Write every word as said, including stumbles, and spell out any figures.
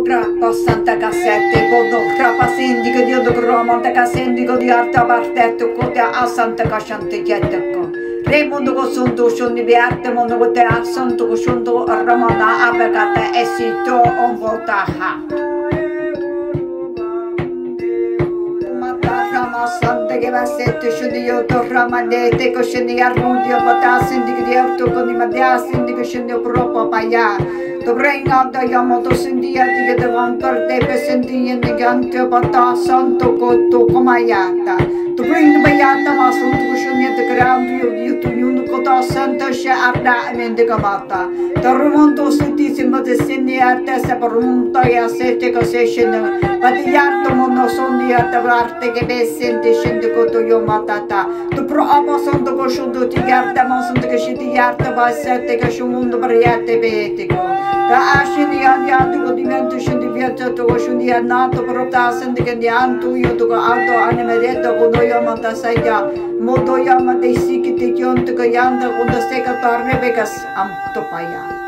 grappa Santa Cassette, quando grappa sindico di otto grama, da sindico di alta partetto, con a Santa Casciante Chietteco. Raimondo con sonto scendi di arte, mondo con te a santo con sonto a Ramana, avvocata e sito on volta. Rama Santa che va sette scendi io torrama dete che scendi a rudio pata sindi di auto con i madia sindi che scendi proprio paia dovrei andare io moto sindi a di che devono per te per senti in gigante pata santo cotto comaiata dovrei baiata ma santo che scendi a grande io io tu io cotto santa sce arda mente camata tormonto senti sembra de sindi a te se per un taia sette che se scendi Patigliarto mondo sono di arte che ne sente scende cotto io matata. Tu provo sono con sciunto ti guarda ma sono che scendi di arte va sette che c'è un mondo briate betico. Da asceni a dianto con divento scendi viaggiato con scendi a nato però da sente che dianto io tu con auto anime detto con io mata sai già. Modo io ma dei sì che ti chionto che yanda con da stecca torne becas am to paia.